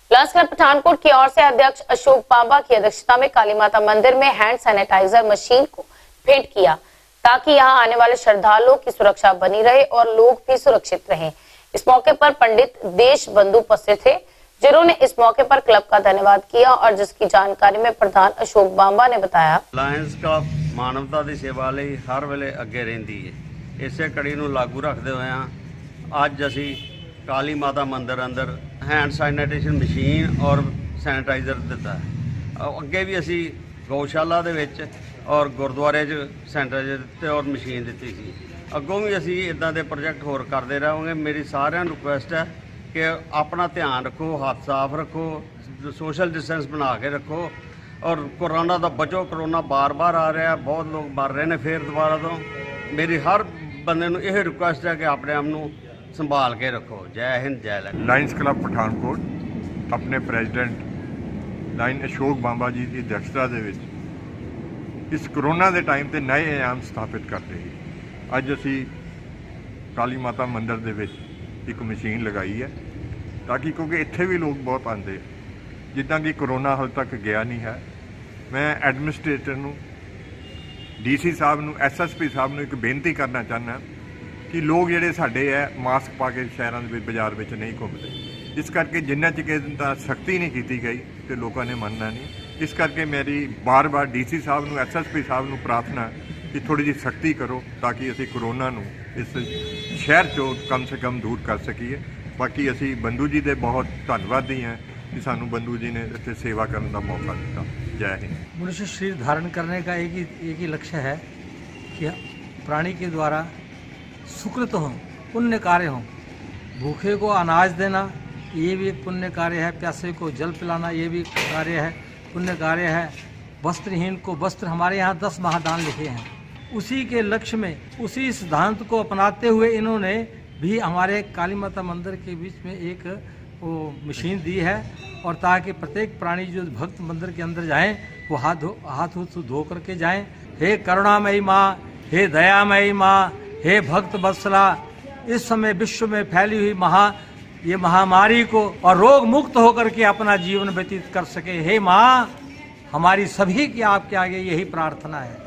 उल्लासनगर पठानकोट की ओर से अध्यक्ष अशोक बांबा की अध्यक्षता में काली माता मंदिर में हैंड सैनिटाइजर मशीन को भेंट किया ताकि यहां आने वाले श्रद्धालुओं की सुरक्षा बनी रहे और लोग भी सुरक्षित रहें। इस मौके पर पंडित देश बंधु उपस्थित थे, जिन्होंने इस मौके पर क्लब का धन्यवाद किया और जिसकी जानकारी में प्रधान अशोक बांबा ने बताया। लायंस क्लब मानवता की सेवा ਲਈ हर वेले अगे रहिंदी है। इसे कड़ी ਨੂੰ लागू रखते हुए ਅੱਜ ਅਸੀਂ काली माता मंदिर अंदर हैंड सैनिटाइजेशन मशीन और सैनिटाइजर दिता है। अगे भी असी गौशाला दे विच और गुरुद्वारे च सैनिटाइजर दिते और मशीन दी सी। अगों भी असी इदां दे प्रोजेक्ट होर करते रहांगे। मेरी सारिਆਂ ਨੂੰ रिक्वेस्ट है कि अपना ध्यान रखो, हाथ साफ रखो, सोशल डिस्टेंस बना के रखो और कोरोना तो बचो। कोरोना बार बार आ रहा है, बहुत लोग मर रहे हैं फिर दोबारा तो। मेरी हर बंदे नूं यह रिक्वेस्ट है कि अपने आप नूं संभाल के रखो। जय हिंद, जय लक्ष्मी। लायंस क्लब पठानकोट अपने प्रेजिडेंट लाइन अशोक बांबा जी की अध्यक्षता दे विच इस कोरोना के टाइम ते नए आयाम स्थापित करते हैं। अज असी काली माता मंदिर दे विच एक मशीन लगाई है ताकि, क्योंकि इत्थे भी लोग बहुत आते जिद्दां कि कोरोना हाल तक गया नहीं है। मैं एडमिनिस्ट्रेटर नूं, DC साहब नूं, SSP साहब नूं एक बेनती करना चाहना कि लोग जिहड़े साडे है मास्क पा के शहरों के बाजार में नहीं घूमते। इस करके जिन्ना चिर सख्ती नहीं की गई तो लोगों ने मनना नहीं। इस करके मेरी बार बार DC साहब नूं, SSP साहब नूं प्रार्थना कि थोड़ी जी सख्ती करो ताकि असी कोरोना नूं इस शहर चो कम से कम दूर कर सकीए। बाकी असी बंधु जी के बहुत धन्यवादी हैं कि सानू बंधु जी ने इत्थे सेवा करने का मौका दिता। जय हिंद। मनुष्य शरीर धारण करने का एक ही लक्ष्य है कि प्राणी के द्वारा सुकृत हो, पुण्य कार्य हो। भूखे को अनाज देना ये भी एक पुण्य कार्य है, प्यासे को जल पिलाना ये भी कार्य है, पुण्य कार्य है। वस्त्रहीन को वस्त्र, हमारे यहाँ 10 महादान लिखे हैं। उसी के लक्ष्य में, उसी सिद्धांत को अपनाते हुए इन्होंने भी हमारे काली माता मंदिर के बीच में एक वो मशीन दी है और ताकि प्रत्येक प्राणी जो भक्त मंदिर के अंदर जाएं वो हाथ धो करके जाएं। हे करुणामयी माँ, हे दयामयी माँ, हे भक्त वत्सला, इस समय विश्व में फैली हुई ये महामारी को और रोग मुक्त होकर के अपना जीवन व्यतीत कर सके। हे माँ, हमारी सभी की आपके आगे यही प्रार्थना है।